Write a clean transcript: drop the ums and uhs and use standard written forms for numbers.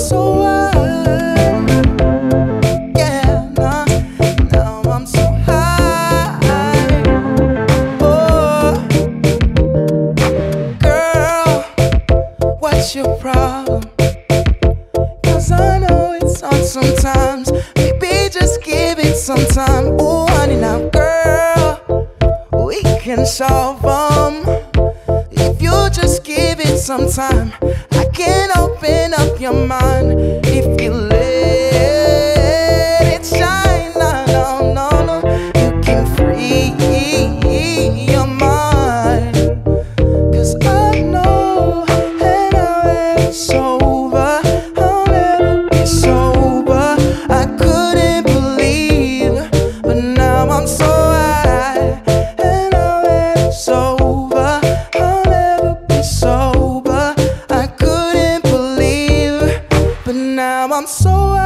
so high. Yeah, now I'm so high. Oh, girl, what's your problem? 'Cause I know it's hard sometimes. Maybe just give it some time. Oh, honey, now, girl, we can solve them. If you just give it some time, I can open up your mind. If you let it shine, no, you can free your mind. 'Cause I know, and now that it's over, I'll never be sober. I couldn't believe, but now I'm so high. And now that it's over, I'll never be sober. I couldn't believe, but now I'm so high.